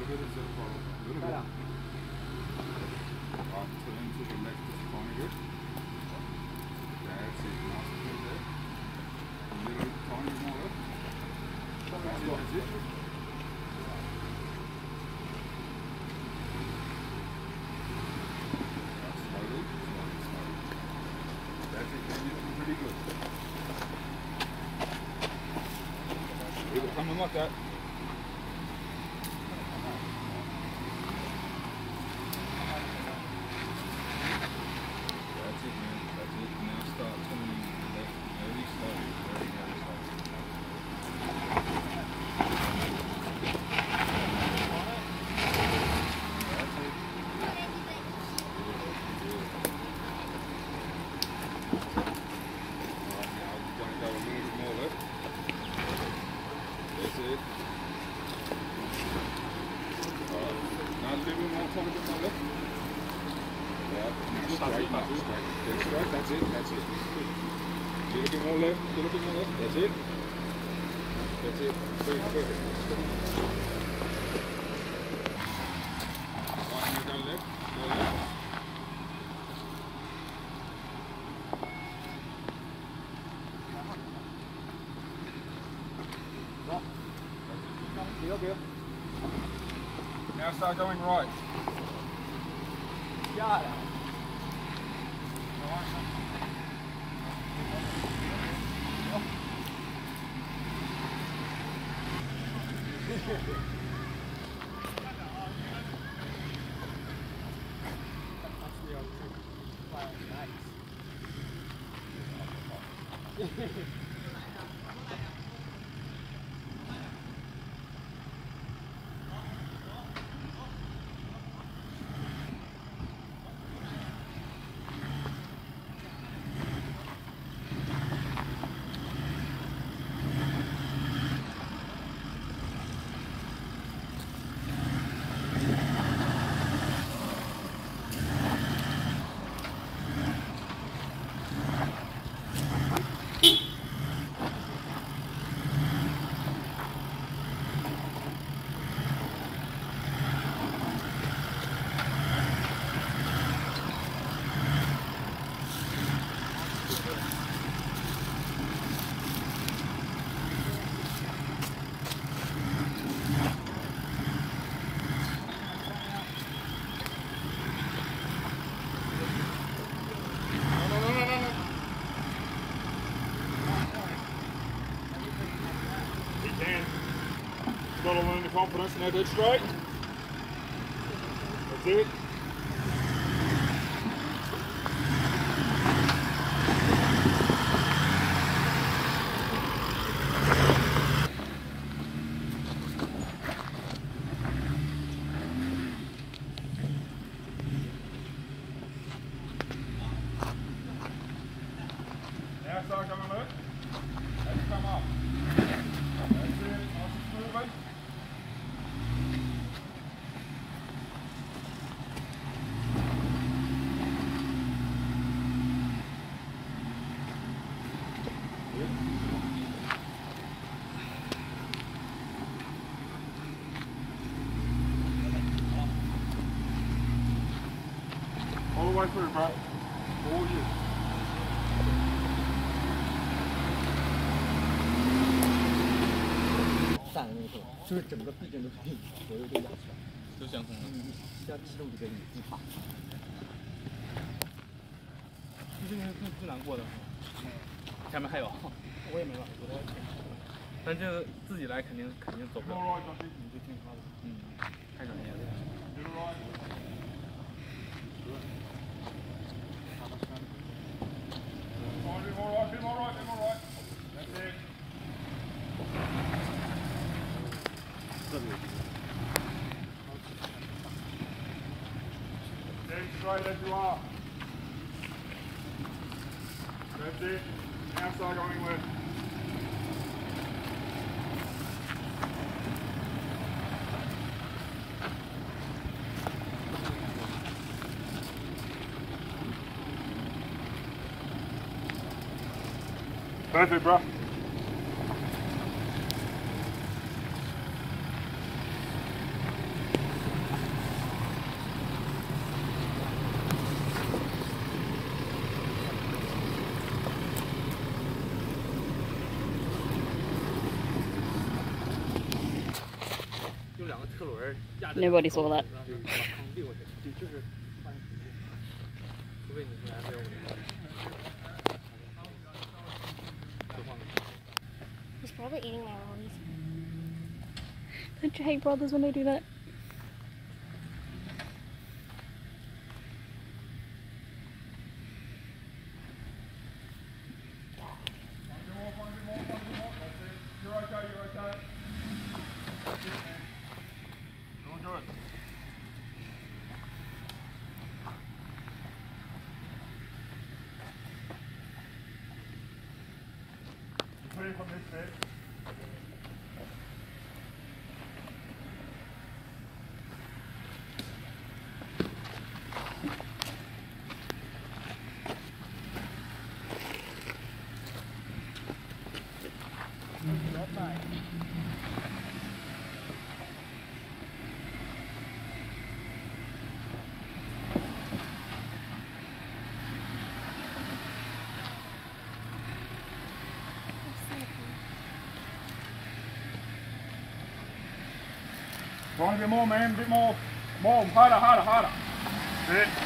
bit is the problem. A little bit. Up, turn to the left just corner here. That's it. Now sit there. A little bit tiny more up. That's it. Slowly. That's it. Then it's pretty good. It will come in like that. That's it. That's it. A little bit more left. A little bit more left. That's it. That's it. Perfect. Right, now go left. Go left. Now start going right. Got it. Got to learn the confidence. Now dead straight. That's it. Now start coming left. Let's come up. That's it. Nice and smoothly. All the way through, bro. All you. 站的那个时候，就是整个臂针都可以左右都压起来， 都相同的。 要启动这个椅子把。 这个最难过的，前面还有，我也没玩过，但这个自己来肯定走不了。你就听他的，太专业了。 Stay straight as you are. That's it. Now start going left. Perfect, bro. 2个车轮压着。 Nobody saw that. 把坑立过去，就是，除非你是 F150。 He's probably eating my lollies. Don't you hate brothers when they do that? You're okay, you're okay. Go and do it. Clear from this bit. Go on, a bit more, man, a bit more. More, harder, harder, harder. That's it.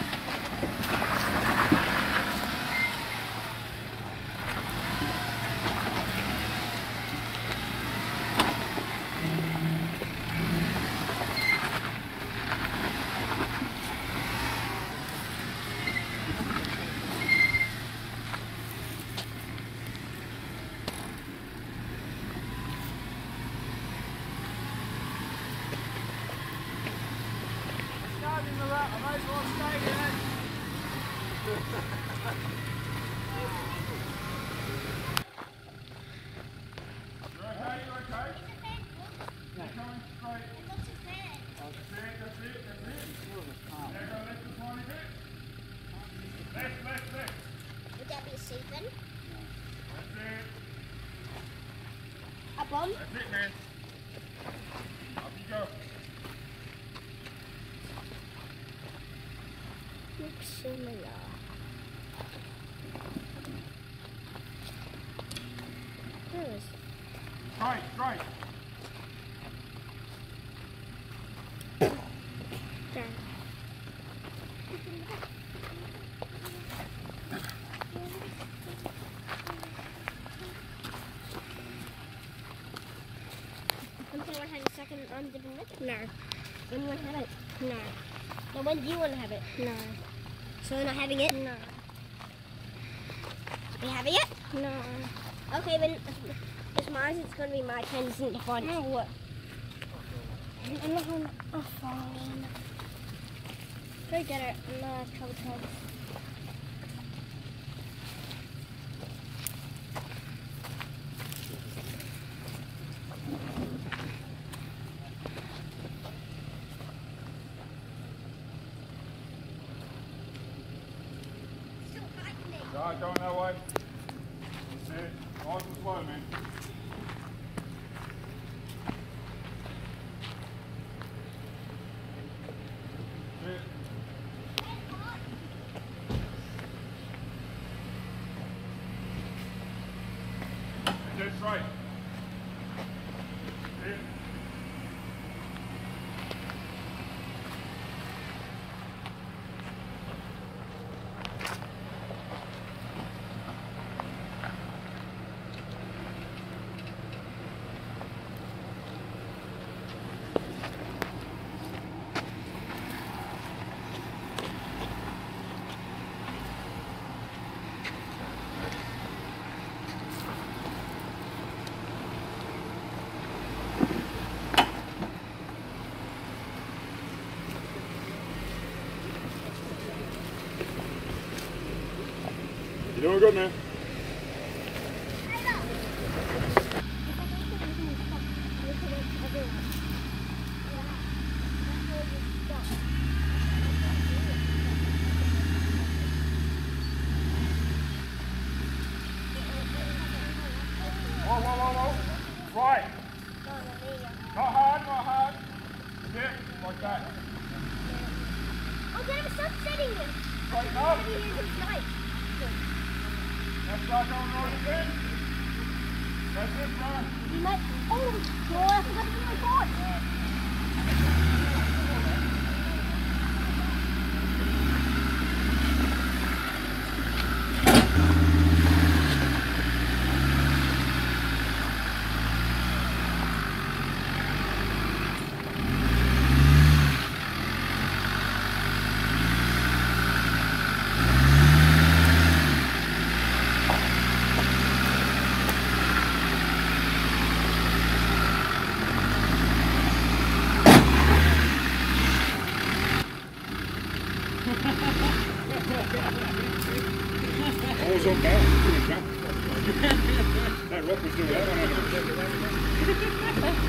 Would that be a season? That's it. A bomb? That's it, man. Up you go. Looks similar. There is. Straight, straight. There. Anyone have a second on different lip? No. When you want to have it? No. Now when do you want to have it? No. So we're not having it? No. Are we having it? No. Okay, then it's mine. It's going to be my turn to sing the fun. No, what? I'm not on a phone. Go get it. I'm not a couple times. Right, going that way. That's it. Nice and slow, man. That's it. Dead straight. That's it. You're doing good, man. Whoa, whoa, whoa, whoa. Right. Not hard, not hard. Yeah, like that. Oh, there was sunsetting it. Straighten up. It's night. Now start going right again. That's it, bro. You might. Oh, I forgot to do my board. Always on balance. That rope was doing that one.